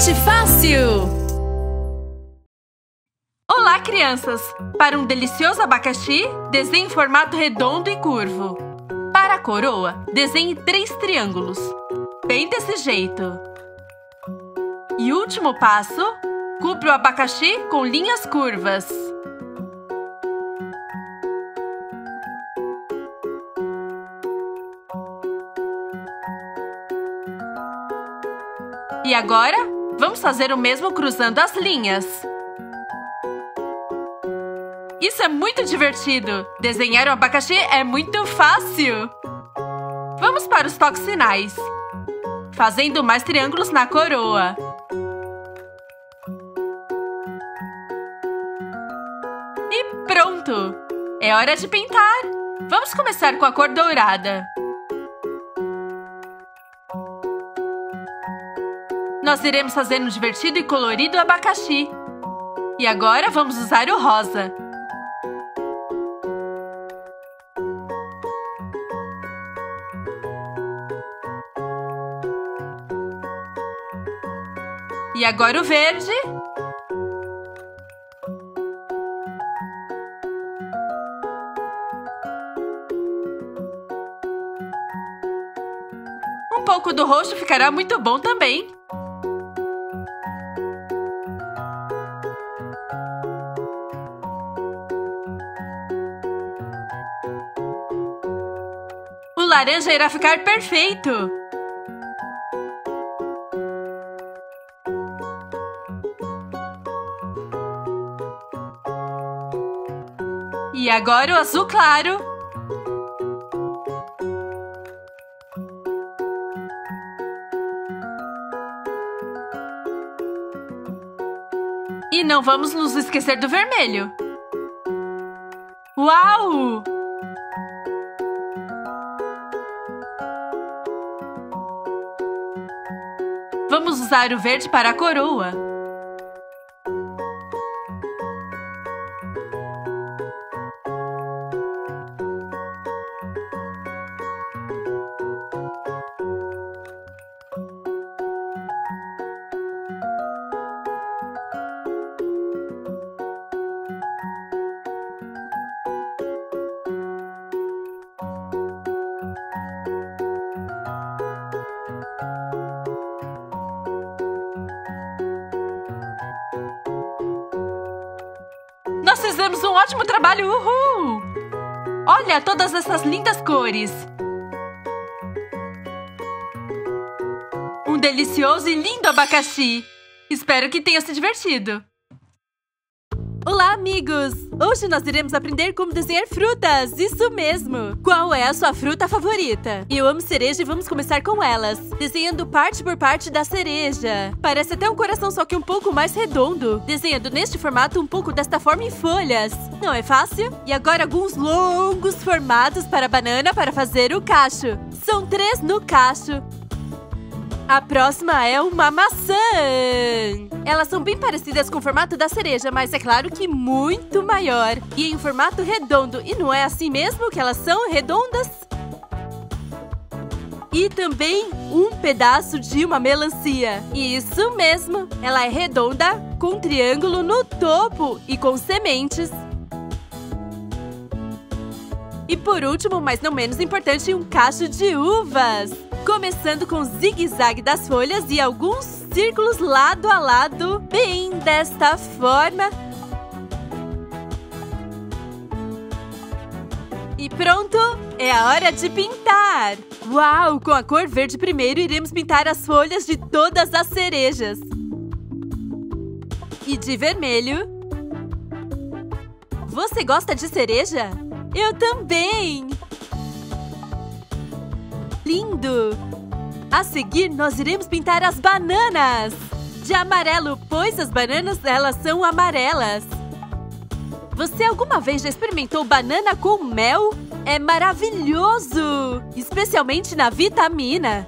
Extremamente fácil! Olá, crianças! Para um delicioso abacaxi, desenhe em formato redondo e curvo. Para a coroa, desenhe 3 triângulos. Bem desse jeito. E último passo, cubra o abacaxi com linhas curvas. E agora, vamos fazer o mesmo cruzando as linhas. Isso é muito divertido! Desenhar um abacaxi é muito fácil! Vamos para os toques finais. Fazendo mais triângulos na coroa. E pronto! É hora de pintar! Vamos começar com a cor dourada. Nós iremos fazer um divertido e colorido abacaxi. E agora vamos usar o rosa. E agora o verde. Um pouco do roxo ficará muito bom também. O laranja irá ficar perfeito! E agora o azul claro. E não vamos nos esquecer do vermelho. Uau! Vamos usar o verde para a coroa. Nós fizemos um ótimo trabalho! Uhul! Olha todas essas lindas cores! Um delicioso e lindo abacaxi! Espero que tenha se divertido! Olá, amigos! Hoje nós iremos aprender como desenhar frutas! Isso mesmo! Qual é a sua fruta favorita? Eu amo cereja e vamos começar com elas. Desenhando parte por parte da cereja. Parece até um coração, só que um pouco mais redondo. Desenhando neste formato um pouco desta forma em folhas. Não é fácil? E agora alguns longos formatos para a banana para fazer o cacho. São 3 no cacho. A próxima é uma maçã! Elas são bem parecidas com o formato da cereja, mas é claro que muito maior. E em formato redondo. E não é assim mesmo que elas são redondas? E também um pedaço de uma melancia. Isso mesmo! Ela é redonda, com um triângulo no topo e com sementes. E por último, mas não menos importante, um cacho de uvas. Começando com o zigue-zague das folhas e alguns círculos lado a lado, bem desta forma. E pronto! É a hora de pintar! Uau! Com a cor verde primeiro, iremos pintar as folhas de todas as cerejas. E de vermelho. Você gosta de cereja? Eu também! Lindo! A seguir, nós iremos pintar as bananas! De amarelo, pois as bananas, elas são amarelas. Você alguma vez já experimentou banana com mel? É maravilhoso! Especialmente na vitamina.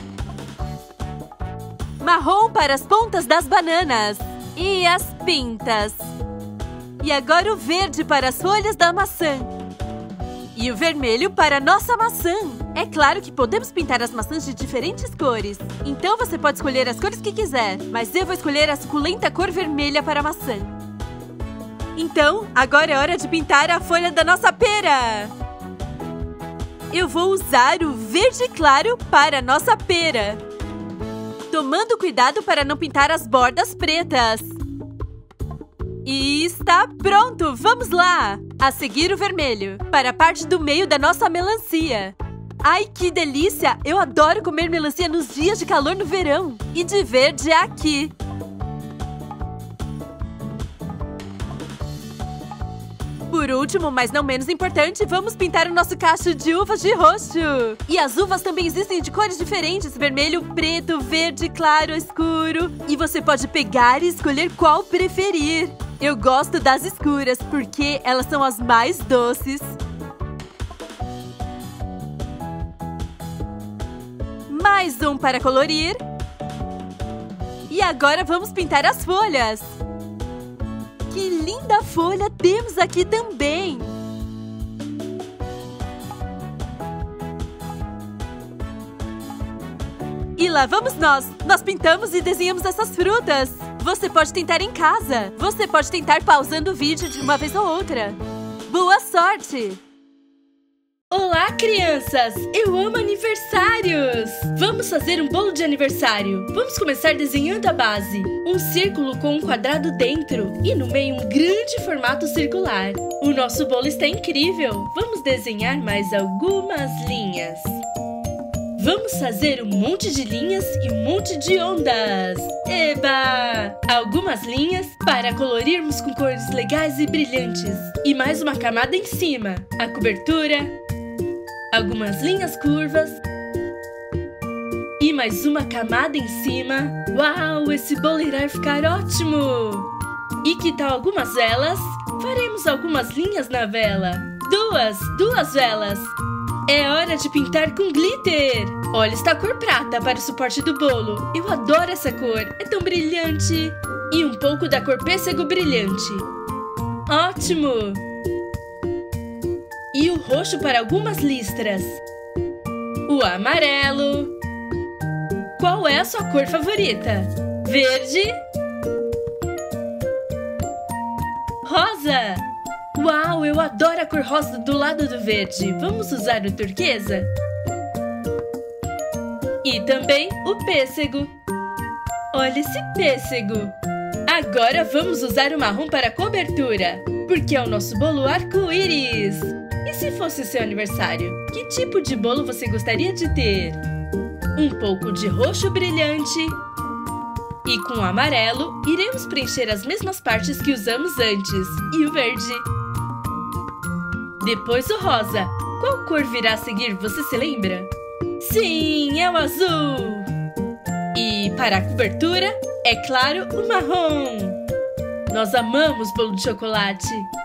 Marrom para as pontas das bananas. E as pintas. E agora o verde para as folhas da maçã. E o vermelho para a nossa maçã. É claro que podemos pintar as maçãs de diferentes cores. Então você pode escolher as cores que quiser. Mas eu vou escolher a suculenta cor vermelha para a maçã. Então, agora é hora de pintar a folha da nossa pera. Eu vou usar o verde claro para a nossa pera. Tomando cuidado para não pintar as bordas pretas. E está pronto! Vamos lá! A seguir o vermelho, para a parte do meio da nossa melancia. Ai, que delícia! Eu adoro comer melancia nos dias de calor no verão. E de verde aqui. Por último, mas não menos importante, vamos pintar o nosso cacho de uvas de roxo. E as uvas também existem de cores diferentes, vermelho, preto, verde, claro, escuro. E você pode pegar e escolher qual preferir. Eu gosto das escuras, porque elas são as mais doces. Mais um para colorir. E agora vamos pintar as folhas. Que linda folha temos aqui também! E lá vamos nós! Nós pintamos e desenhamos essas frutas! Você pode tentar em casa! Você pode tentar pausando o vídeo de uma vez ou outra! Boa sorte! Olá, crianças! Eu amo aniversários! Vamos fazer um bolo de aniversário! Vamos começar desenhando a base. Um círculo com um quadrado dentro e no meio um grande formato circular. O nosso bolo está incrível! Vamos desenhar mais algumas linhas. Vamos fazer um monte de linhas e um monte de ondas! Eba! Algumas linhas para colorirmos com cores legais e brilhantes. E mais uma camada em cima. A cobertura. Algumas linhas curvas. E mais uma camada em cima. Uau, esse bolo irá ficar ótimo! E que tal algumas velas? Faremos algumas linhas na vela. Duas velas. É hora de pintar com glitter. Olha esta cor prata para o suporte do bolo. Eu adoro essa cor, é tão brilhante. E um pouco da cor pêssego brilhante. Ótimo! E o roxo para algumas listras. O amarelo. Qual é a sua cor favorita? Verde? Rosa? Uau, eu adoro a cor rosa do lado do verde. Vamos usar o turquesa? E também o pêssego. Olha esse pêssego. Agora vamos usar o marrom para a cobertura, porque é o nosso bolo arco-íris. E se fosse seu aniversário, que tipo de bolo você gostaria de ter? Um pouco de roxo brilhante. E com o amarelo, iremos preencher as mesmas partes que usamos antes. E o verde. Depois o rosa. Qual cor virá a seguir, você se lembra? Sim, é o azul! E para a cobertura, é claro, o marrom! Nós amamos bolo de chocolate!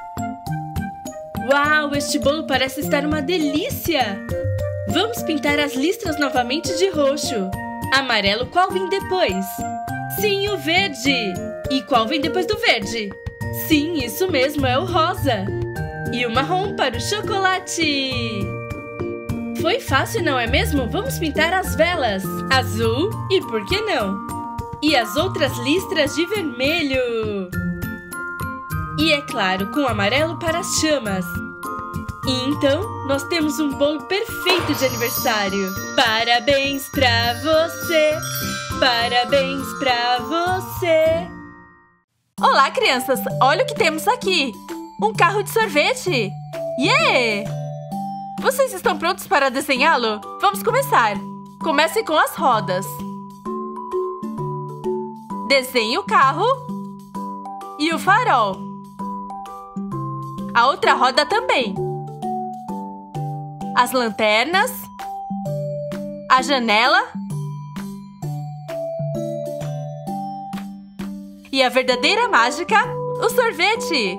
Uau, este bolo parece estar uma delícia! Vamos pintar as listras novamente de roxo. Amarelo, qual vem depois? Sim, o verde! E qual vem depois do verde? Sim, isso mesmo, é o rosa! E o marrom para o chocolate! Foi fácil, não é mesmo? Vamos pintar as velas. Azul e por que não? E as outras listras de vermelho. E é claro, com amarelo para as chamas. E então, nós temos um bolo perfeito de aniversário. Parabéns pra você! Parabéns pra você! Olá, crianças! Olha o que temos aqui! Um carro de sorvete! Yeah! Vocês estão prontos para desenhá-lo? Vamos começar! Comece com as rodas. Desenhe o carro e o farol. A outra roda também. As lanternas. A janela. E a verdadeira mágica, o sorvete!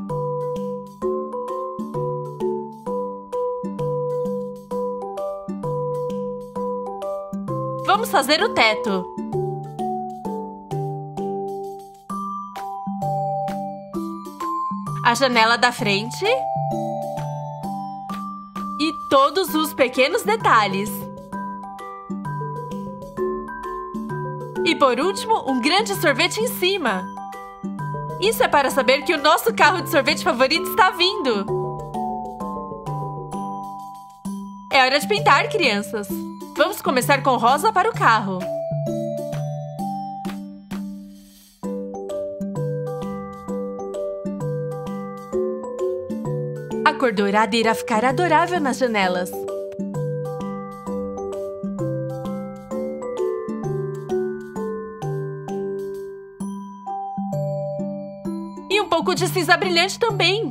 Vamos fazer o teto. A janela da frente. todos os pequenos detalhes. E por último, um grande sorvete em cima. Isso é para saber que o nosso carro de sorvete favorito está vindo. É hora de pintar, crianças. Vamos começar com rosa para o carro. A cor dourada irá ficar adorável nas janelas. E um pouco de cinza brilhante também.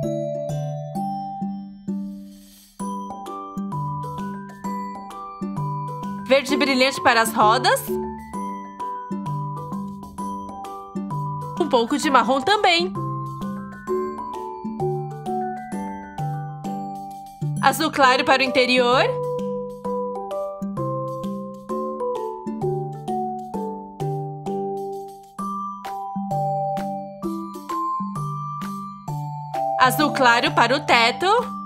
Verde brilhante para as rodas. Um pouco de marrom também. Azul claro para o interior. Azul claro para o teto.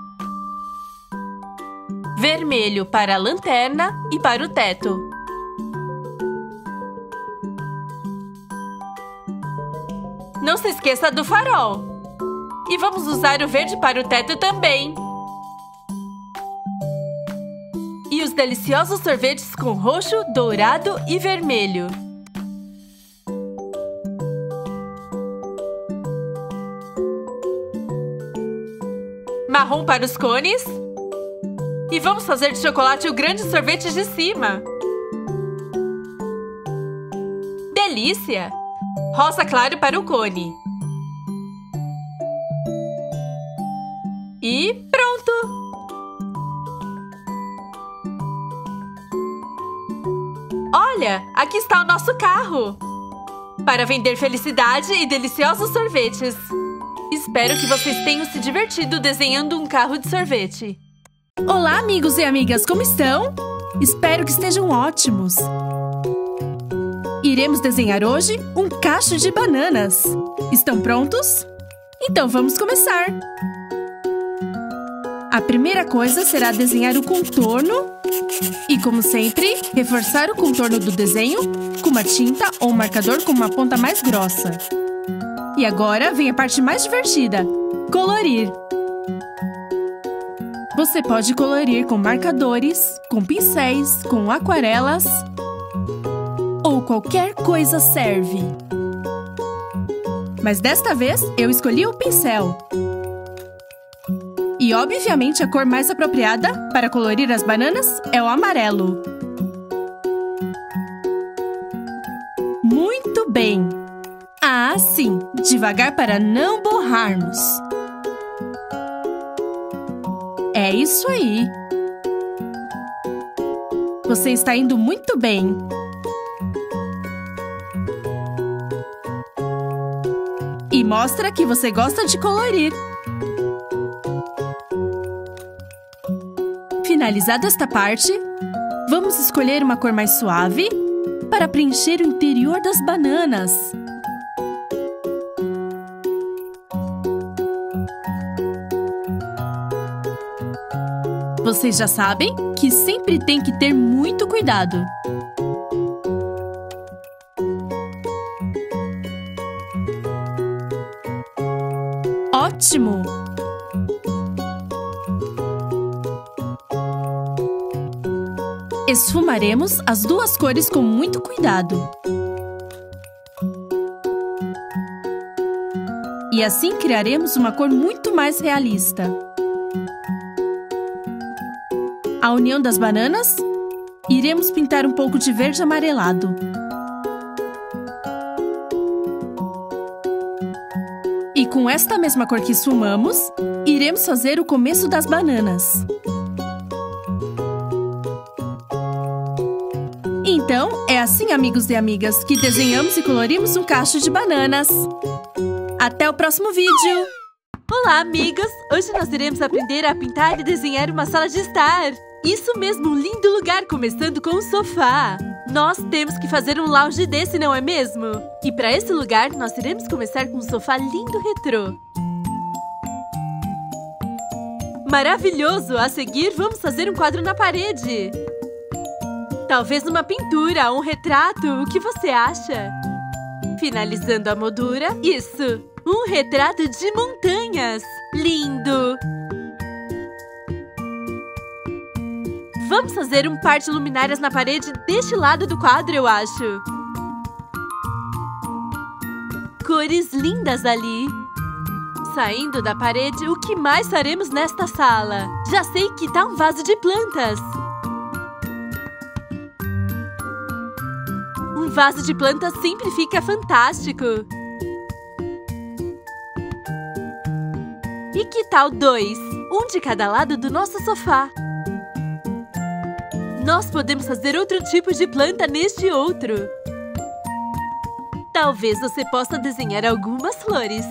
Vermelho para a lanterna e para o teto. Não se esqueça do farol. E vamos usar o verde para o teto também. E os deliciosos sorvetes com roxo, dourado e vermelho. Marrom para os cones. E vamos fazer de chocolate o grande sorvete de cima. Delícia! Rosa claro para o cone. E pronto! Olha, aqui está o nosso carro! Para vender felicidade e deliciosos sorvetes. Espero que vocês tenham se divertido desenhando um carro de sorvete. Olá, amigos e amigas, como estão? Espero que estejam ótimos! Iremos desenhar hoje um cacho de bananas. Estão prontos? Então vamos começar! A primeira coisa será desenhar o contorno e, como sempre, reforçar o contorno do desenho com uma tinta ou um marcador com uma ponta mais grossa. E agora vem a parte mais divertida: colorir! Você pode colorir com marcadores, com pincéis, com aquarelas ou qualquer coisa serve. Mas desta vez eu escolhi o pincel. E obviamente a cor mais apropriada para colorir as bananas é o amarelo. Muito bem! Ah, sim! Devagar para não borrarmos. É isso aí! Você está indo muito bem! E mostra que você gosta de colorir! Finalizada esta parte, vamos escolher uma cor mais suave para preencher o interior das bananas. Vocês já sabem que sempre tem que ter muito cuidado. Ótimo! Esfumaremos as duas cores com muito cuidado. E assim criaremos uma cor muito mais realista. A união das bananas, iremos pintar um pouco de verde amarelado. E com esta mesma cor que esfumamos, iremos fazer o começo das bananas. Então, é assim, amigos e amigas, que desenhamos e colorimos um cacho de bananas. Até o próximo vídeo! Olá, amigos! Hoje nós iremos aprender a pintar e desenhar uma sala de estar. Isso mesmo, um lindo lugar, começando com um sofá. Nós temos que fazer um lounge desse, não é mesmo? E para esse lugar, nós iremos começar com um sofá lindo retrô. Maravilhoso! A seguir, vamos fazer um quadro na parede. Talvez uma pintura, um retrato. O que você acha? Finalizando a moldura. Isso! Um retrato de montanhas. Lindo! Vamos fazer um par de luminárias na parede deste lado do quadro, eu acho. Cores lindas ali. Saindo da parede, o que mais faremos nesta sala? Já sei que tá um vaso de plantas. Um vaso de plantas sempre fica fantástico. E que tal 2? Um de cada lado do nosso sofá. Nós podemos fazer outro tipo de planta neste outro. Talvez você possa desenhar algumas flores.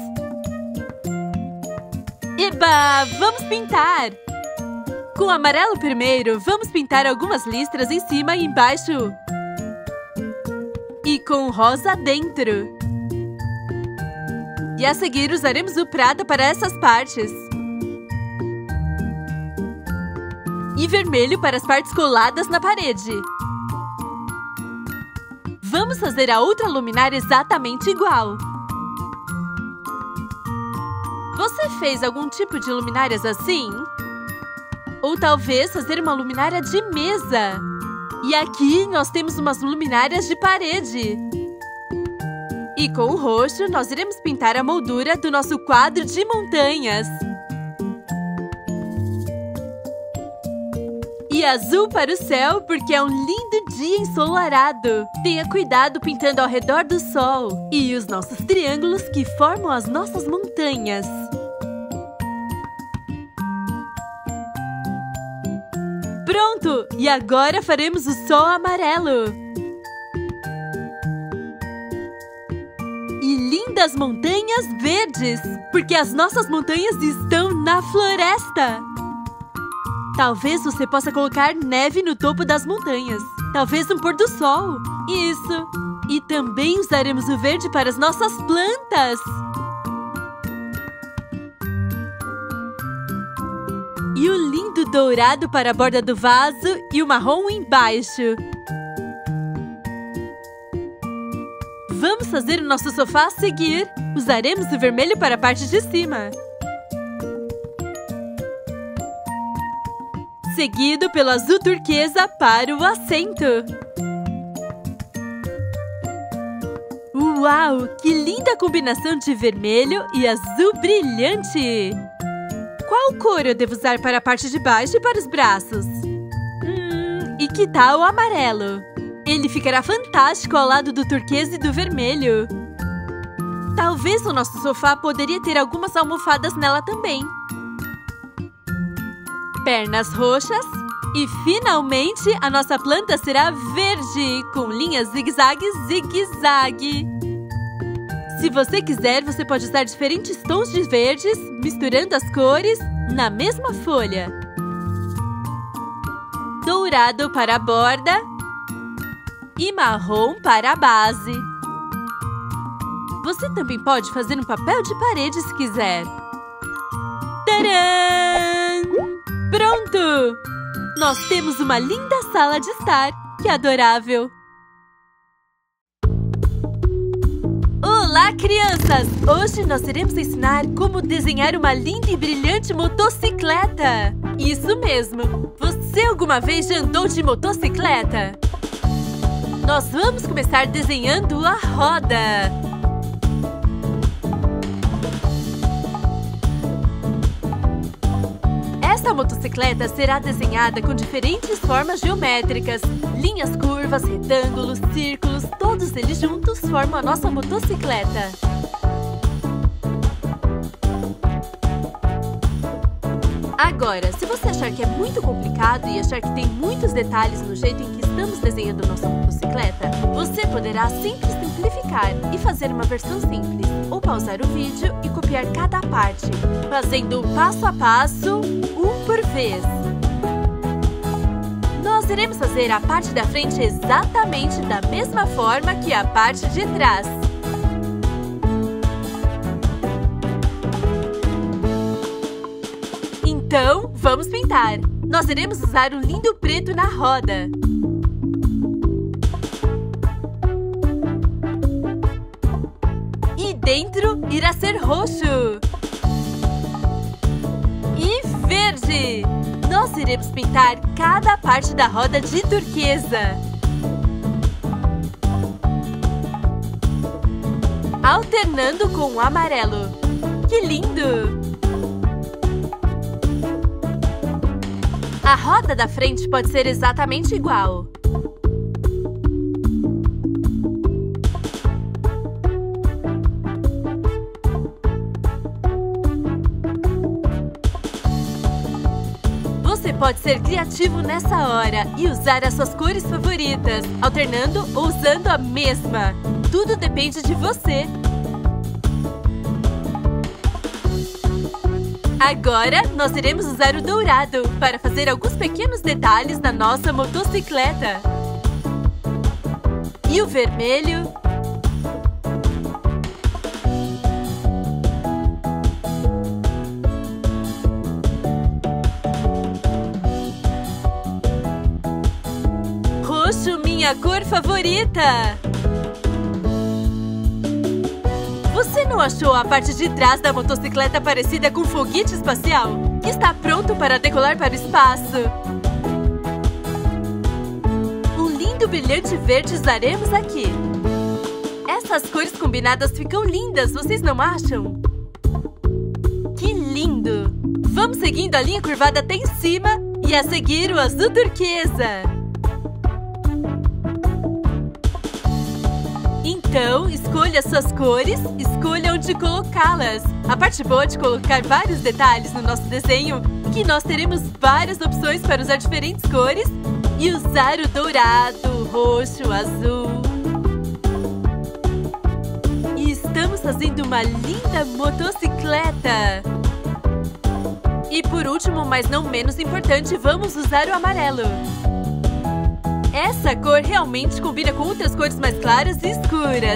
Eba! Vamos pintar! Com o amarelo primeiro, vamos pintar algumas listras em cima e embaixo. E com o rosa dentro. E a seguir usaremos o prata para essas partes. E vermelho para as partes coladas na parede. Vamos fazer a outra luminária exatamente igual. Você fez algum tipo de luminárias assim? Ou talvez fazer uma luminária de mesa. E aqui nós temos umas luminárias de parede. E com o roxo, nós iremos pintar a moldura do nosso quadro de montanhas. E azul para o céu, porque é um lindo dia ensolarado. Tenha cuidado pintando ao redor do sol. E os nossos triângulos que formam as nossas montanhas. Pronto! E agora faremos o sol amarelo. E lindas montanhas verdes, porque as nossas montanhas estão na floresta. Talvez você possa colocar neve no topo das montanhas. Talvez um pôr do sol. Isso! E também usaremos o verde para as nossas plantas. E o lindo dourado para a borda do vaso e o marrom embaixo. Vamos fazer o nosso sofá a seguir. Usaremos o vermelho para a parte de cima. Seguido pelo azul turquesa para o assento. Uau! Que linda combinação de vermelho e azul brilhante! Qual cor eu devo usar para a parte de baixo e para os braços? E que tal o amarelo? Ele ficará fantástico ao lado do turquesa e do vermelho. Talvez o nosso sofá poderia ter algumas almofadas nela também. Pernas roxas. E, finalmente, a nossa planta será verde, com linhas zigue-zague, zigue-zague. Se você quiser, você pode usar diferentes tons de verdes, misturando as cores na mesma folha. Dourado para a borda e marrom para a base. Você também pode fazer um papel de parede se quiser. Tcharam! Pronto! Nós temos uma linda sala de estar. Que adorável! Olá, crianças! Hoje nós iremos ensinar como desenhar uma linda e brilhante motocicleta. Isso mesmo! Você alguma vez já andou de motocicleta? Nós vamos começar desenhando a roda. Esta motocicleta será desenhada com diferentes formas geométricas. Linhas curvas, retângulos, círculos, todos eles juntos formam a nossa motocicleta. Agora, se você achar que é muito complicado e achar que tem muitos detalhes no jeito em que estamos desenhando nossa motocicleta, você poderá sempre simplificar e fazer uma versão simples, ou pausar o vídeo e copiar cada parte, fazendo passo a passo, um por vez. Nós iremos fazer a parte da frente exatamente da mesma forma que a parte de trás. Então, vamos pintar. Nós iremos usar um lindo preto na roda. E dentro irá ser roxo. E verde. Nós iremos pintar cada parte da roda de turquesa. Alternando com o amarelo. Que lindo! A roda da frente pode ser exatamente igual. Você pode ser criativo nessa hora e usar as suas cores favoritas, alternando ou usando a mesma. Tudo depende de você. Agora, nós iremos usar o dourado para fazer alguns pequenos detalhes na nossa motocicleta. E o vermelho. Roxo, minha cor favorita! Você não achou a parte de trás da motocicleta parecida com um foguete espacial? Está pronto para decolar para o espaço! Um lindo brilhante verde usaremos aqui. Essas cores combinadas ficam lindas, vocês não acham? Que lindo! Vamos seguindo a linha curvada até em cima e a seguir o azul turquesa. Então, escolha suas cores, escolha onde colocá-las. A parte boa de colocar vários detalhes no nosso desenho é que nós teremos várias opções para usar diferentes cores e usar o dourado, o roxo, o azul. E estamos fazendo uma linda motocicleta. E por último, mas não menos importante, vamos usar o amarelo. Essa cor realmente combina com outras cores mais claras e escuras.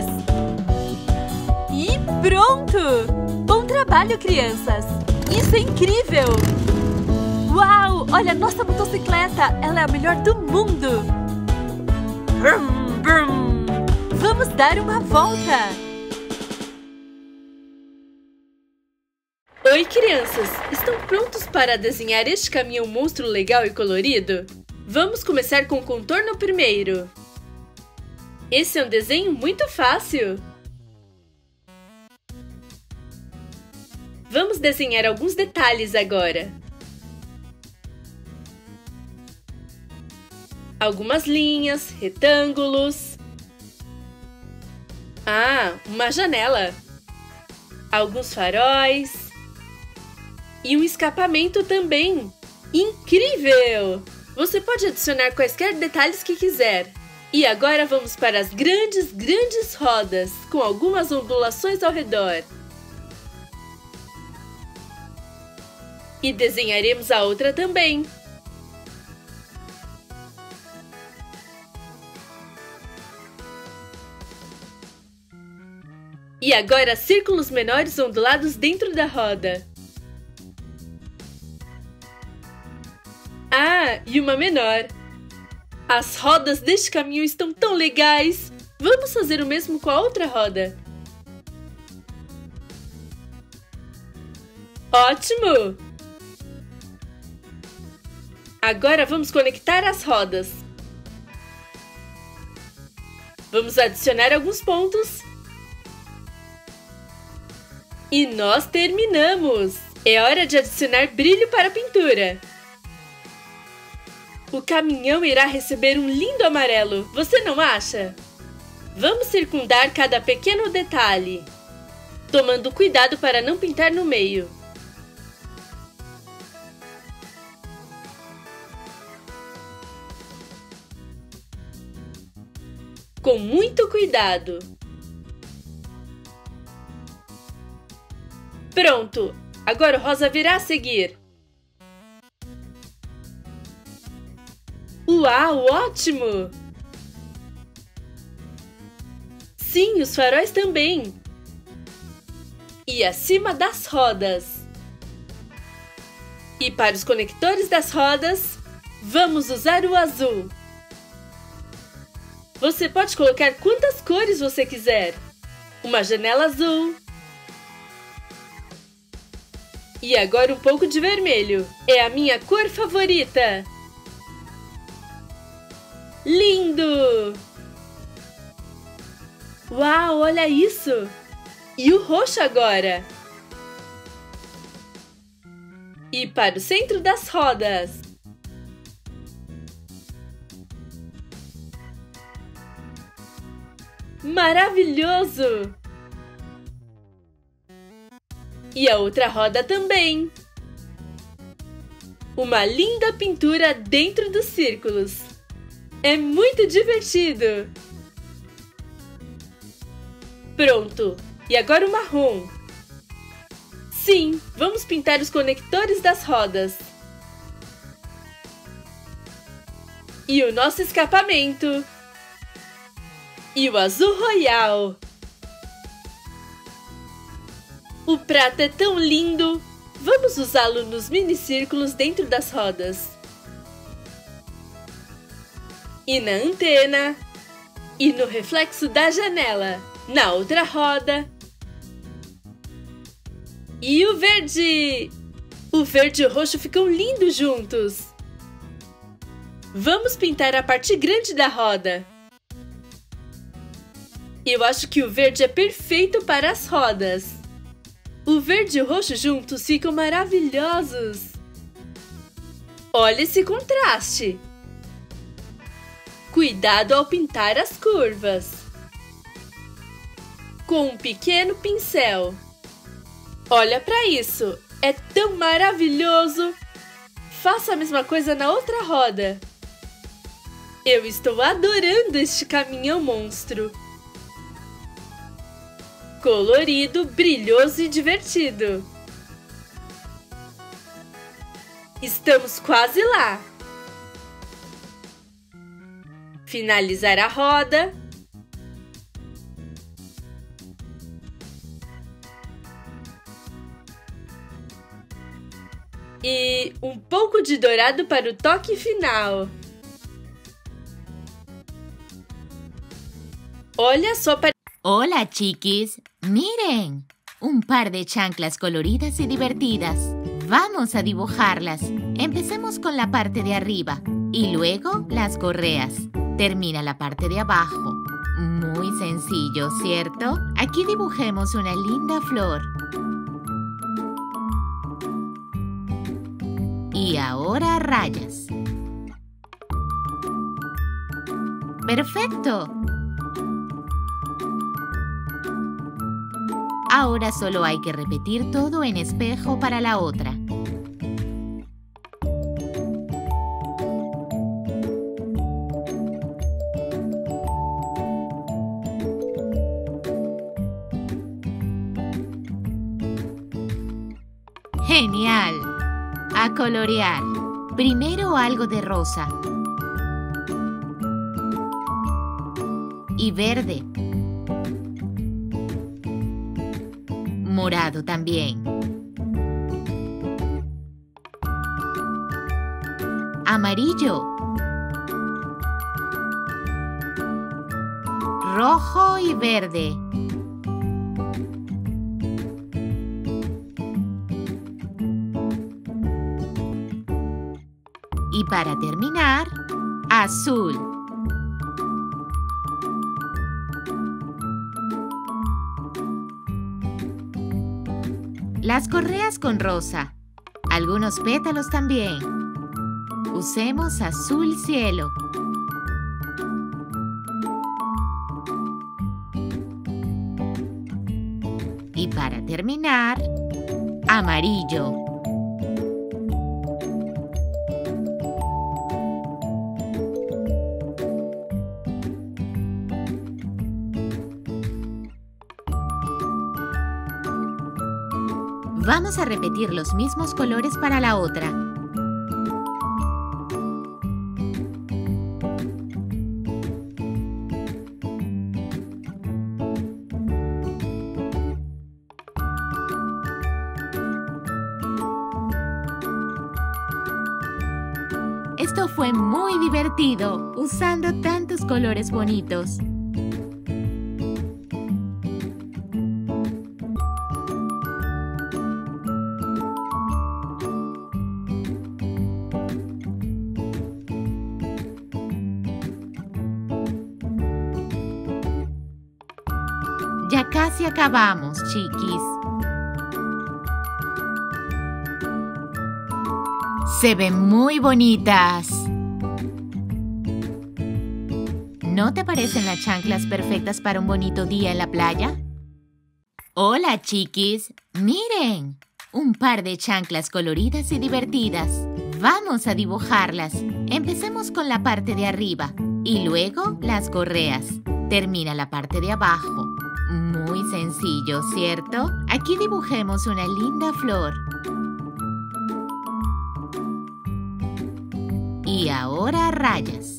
E pronto! Bom trabalho, crianças! Isso é incrível! Uau! Olha a nossa motocicleta! Ela é a melhor do mundo! Brum, brum. Vamos dar uma volta! Oi, crianças! Estão prontos para desenhar este caminhão monstro legal e colorido? Vamos começar com o contorno primeiro. Esse é um desenho muito fácil. Vamos desenhar alguns detalhes agora. Algumas linhas, retângulos. Ah, uma janela. Alguns faróis. E um escapamento também. Incrível! Você pode adicionar quaisquer detalhes que quiser. E agora vamos para as grandes rodas, com algumas ondulações ao redor. E desenharemos a outra também. E agora círculos menores ondulados dentro da roda. Ah, e uma menor. As rodas deste caminhão estão tão legais. Vamos fazer o mesmo com a outra roda. Ótimo! Agora vamos conectar as rodas. Vamos adicionar alguns pontos. E nós terminamos! É hora de adicionar brilho para a pintura. O caminhão irá receber um lindo amarelo, você não acha? Vamos circundar cada pequeno detalhe, tomando cuidado para não pintar no meio. Com muito cuidado. Pronto! Agora o rosa virá a seguir. Uau, ótimo! Sim, os faróis também. E acima das rodas. E para os conectores das rodas, vamos usar o azul. Você pode colocar quantas cores você quiser. Uma janela azul. E agora um pouco de vermelho. É a minha cor favorita. Lindo! Uau, olha isso! E o roxo agora? E para o centro das rodas. Maravilhoso! E a outra roda também. Uma linda pintura dentro dos círculos. É muito divertido! Pronto! E agora o marrom. Sim, vamos pintar os conectores das rodas. E o nosso escapamento. E o azul royal. O prata é tão lindo! Vamos usá-lo nos minicírculos dentro das rodas. E na antena. E no reflexo da janela. Na outra roda. E o verde! O verde e o roxo ficam lindos juntos. Vamos pintar a parte grande da roda. Eu acho que o verde é perfeito para as rodas. O verde e o roxo juntos ficam maravilhosos. Olha esse contraste. Cuidado ao pintar as curvas. Com um pequeno pincel. Olha para isso. É tão maravilhoso. Faça a mesma coisa na outra roda. Eu estou adorando este caminhão monstro. Colorido, brilhoso e divertido. Estamos quase lá. Finalizar a roda. E um pouco de dourado para o toque final. Olha só para... Hola, chiquis. Miren, un par de chanclas coloridas y divertidas. Vamos a dibujarlas. Empecemos con la parte de arriba y luego las correas. Termina la parte de abajo. Muy sencillo, ¿cierto? Aquí dibujemos una linda flor. Y ahora rayas. ¡Perfecto! Ahora solo hay que repetir todo en espejo para la otra. ¡Genial! A colorear. Primero algo de rosa. Y verde. Morado también. Amarillo. Rojo y verde. Y para terminar, azul. Las correas con rosa, algunos pétalos también. Usemos azul cielo. Y para terminar, amarillo. Vamos a repetir los mismos colores para la otra. Esto fue muy divertido, usando tantos colores bonitos. Ya casi acabamos, chiquis. Se ven muy bonitas. ¿No te parecen las chanclas perfectas para un bonito día en la playa? Hola, chiquis. Miren, un par de chanclas coloridas y divertidas. Vamos a dibujarlas. Empecemos con la parte de arriba y luego las correas. Termina la parte de abajo. Muy sencillo, ¿cierto? Aquí dibujemos una linda flor. Y ahora rayas.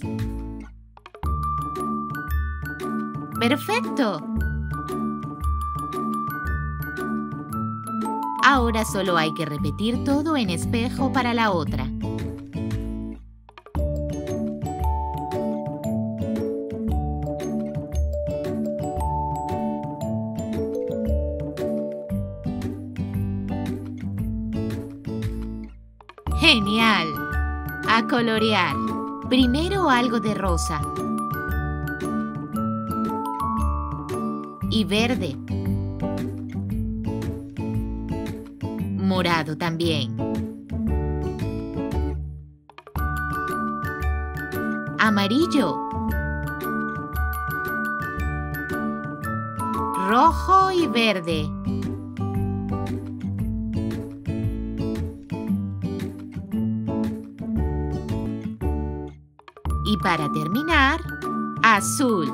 ¡Perfecto! Ahora solo hay que repetir todo en espejo para la otra. ¡Genial! A colorear. Primero algo de rosa. Y verde. Morado también. Amarillo. Rojo y verde. Y para terminar, azul.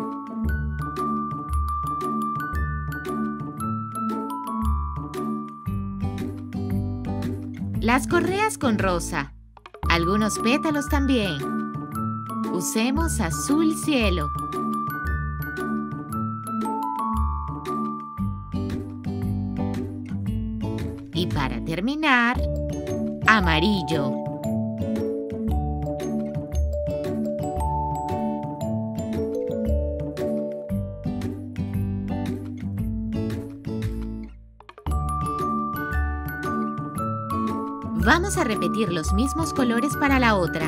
Las correas con rosa. Algunos pétalos también. Usemos azul cielo. Y para terminar, amarillo. Vamos a repetir los mismos colores para la otra.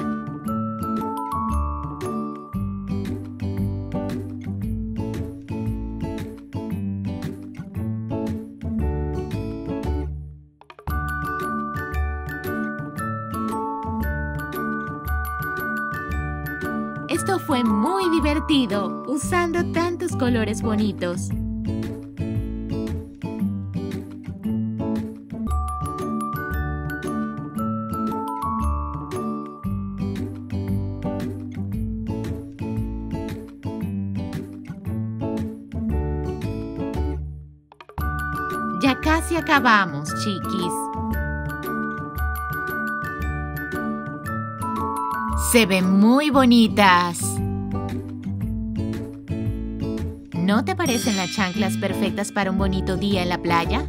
Esto fue muy divertido, usando tantos colores bonitos. Ya casi acabamos, chiquis. Se ven muy bonitas. ¿No te parecen las chanclas perfectas para un bonito día en la playa?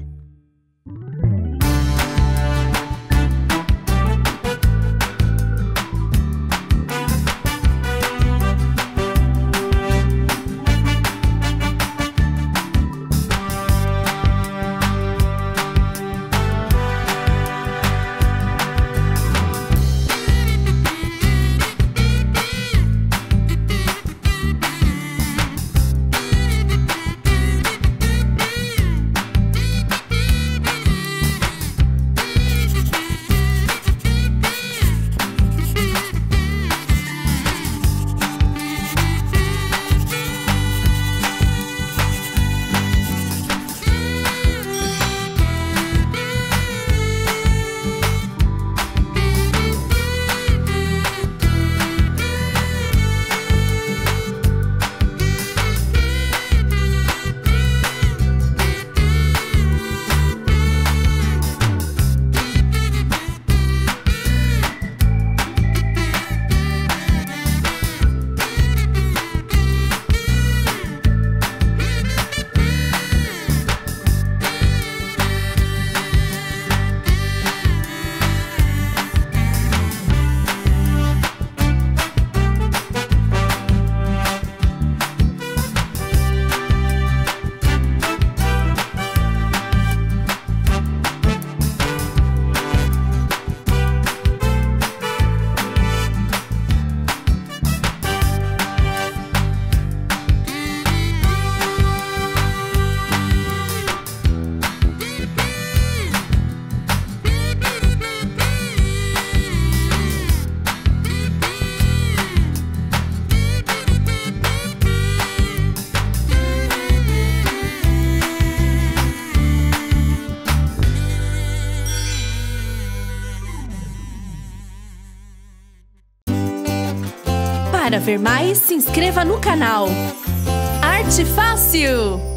Para ver mais, se inscreva no canal. Arte Fácil!